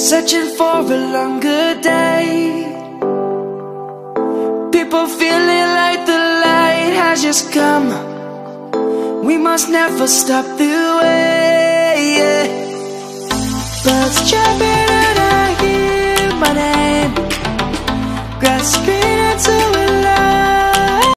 searching for a longer day. People feeling like the light has just come. We must never stop the way, yeah. Birds chirping and I hear my name, grasping